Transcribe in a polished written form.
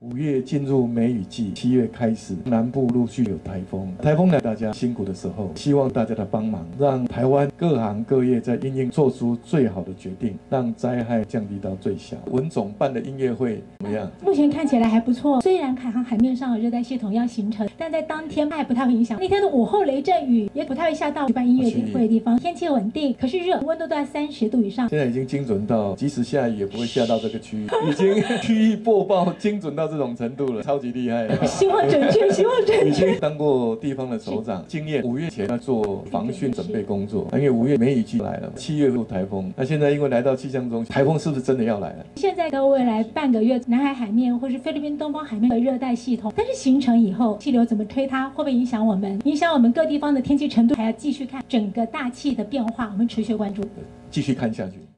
5月进入梅雨季，7月开始，南部陆续有台风。台风来，大家辛苦的时候，希望大家的帮忙，让台湾各行各业在因应做出最好的决定，让灾害降低到最小。文总办的音乐会怎么样？ 目前看起来还不错。虽然海面上有热带系统要形成，但在当天还不太会影响。那天的午后雷阵雨也不太会下到举办音乐会的地方。天气稳定，可是热，温度都在30度以上。 现在已经精准到，即使下雨也不会下到这个区域，已经区域播报精准到这种程度了，超级厉害。 希望准确，希望准确。 已经当过地方的首长，经验5月前要做防汛准备工作，因为5月梅雨季来了，7月有台风。那现在因为来到气象中心，台风是不是真的要来了？ 现在的未来半个月，南海海面或是菲律宾东方海面的热带系统，但是形成以后，气流怎么推它，会不会影响我们？影响我们各地方的天气程度，还要继续看整个大气的变化，我们持续关注， 继续看下去。